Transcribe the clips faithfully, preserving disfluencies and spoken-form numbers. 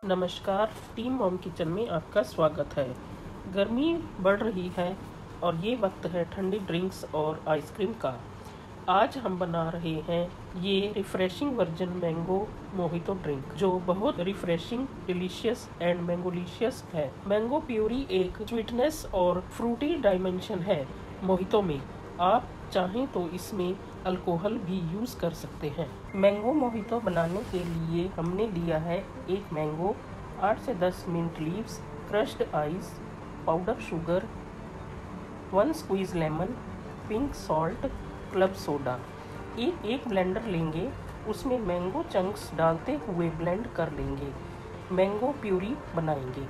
नमस्कार, team mom kitchen में आपका स्वागत है। गर्मी बढ़ रही है और ये वक्त है ठंडी ड्रिंक्स और आइसक्रीम का। आज हम बना रहे हैं ये refreshing virgin mango mojito drink, जो बहुत रिफ़्रेशिंग, डिलीशियस एंड मैंगोलिशियस है। मैंगो प्यूरी एक स्वीटनेस और फ्रूटी डायमेंशन है मोहितो में। आप चाहें तो इसमें अल्कोहल भी यूज़ कर सकते हैं। मैंगो मोहितो बनाने के लिए हमने लिया है एक मैंगो, आठ से दस mint leaves, crushed ice, powder sugar, one squeeze lemon, pink salt, club soda. एक एक ब्लेंडर लेंगे, उसमें मैंगो चंक्स डालते हुए ब्लेंड कर लेंगे। मैंगो प्यूरी बनाएंगे।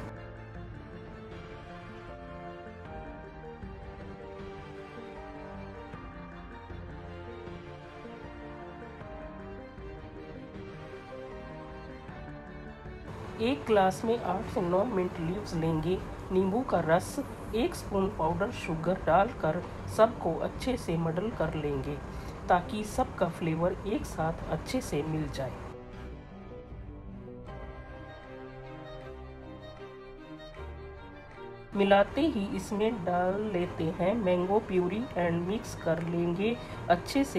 एक ग्लास में आठ से नौ मिंट लीव्स लेंगे, नींबू का रस, एक स्पून पाउडर शुगर डालकर सबको अच्छे से मडल कर लेंगे ताकि सबका फ्लेवर एक साथ अच्छे से मिल जाए। मिलाते ही इसमें डाल लेते हैं मैंगो प्यूरी एंड मिक्स कर लेंगे अच्छे से।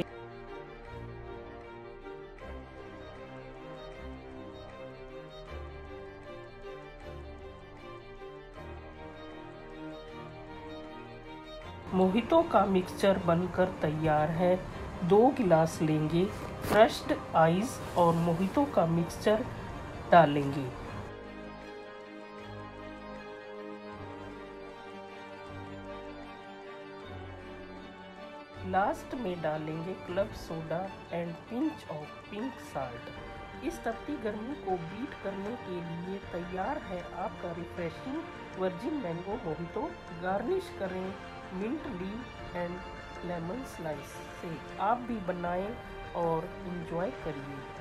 मोहितो का मिक्सचर बनकर तैयार है। दो गिलास लेंगे, क्रश्ड आइस और मोहितो का मिक्सचर डालेंगे। लास्ट में डालेंगे club soda and pinch of pink salt. इस तपती गर्मी को बीट करने के लिए तैयार है आपका refreshing virgin mango mojito. Garnish करें mint leaf and lemon slice से। आप भी बनाएं और एंजॉय करिए।